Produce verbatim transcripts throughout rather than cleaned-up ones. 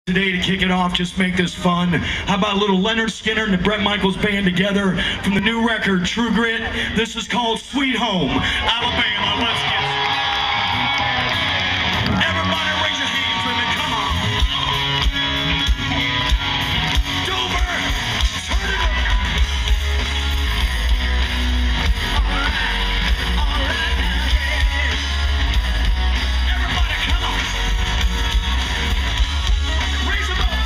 Today to kick it off, just make this fun. How about a little Leonard Skinner and the Bret Michaels band together from the new record, True Grit. This is called Sweet Home, Alabama. Let's get it. Everybody raise your hands with me, come on. Dover, turn it up. All right, all right now, yeah. Everybody, come on. Raise them up.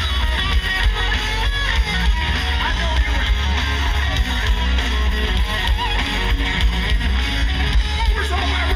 I know you're ready. We're somewhere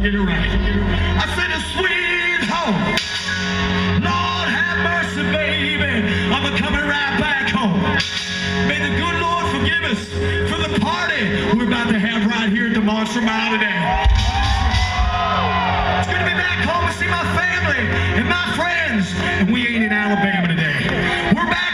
Get it right. I said a sweet home. Lord have mercy, baby. I'm a coming right back home. May the good Lord forgive us for the party we're about to have right here at the Monster Mile today. It's good to be back home to see my family and my friends. And we ain't in Alabama today. We're back